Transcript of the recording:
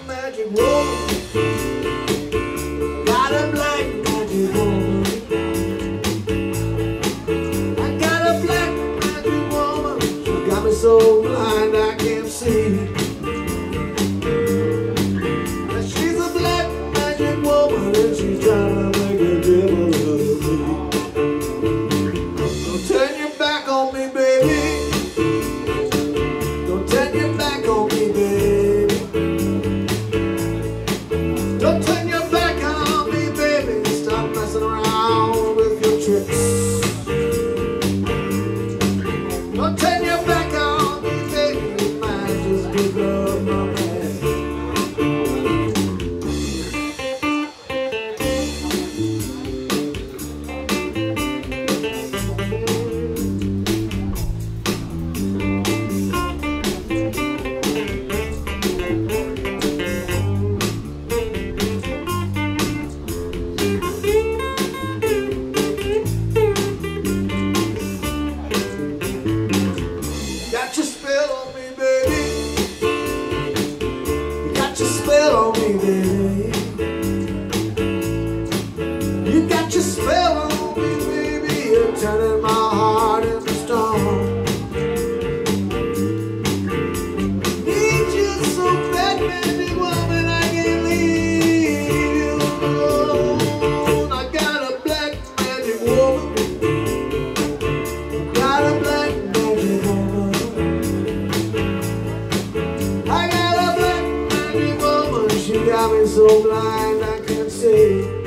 magic woman. Got a black magic woman. I got a black magic woman. She got me so blind I can't see. And she's a black magic woman and she's trying to make a devil out of me. Don't turn your back on me, baby. Don't turn your back on me, baby. Don't turn your back on me, baby. Stop messing around with your tricks. Don't turn your back on me, baby. You might just give up my man. Got your spell on me, baby. You got your spell on me, baby. You got your spell on me, baby. You're turning my heart into stone. Need you so bad, magic woman, I can't leave you alone. I got a black magic woman. Got a black magic woman. I got a black magic woman. She got me so blind I can't see.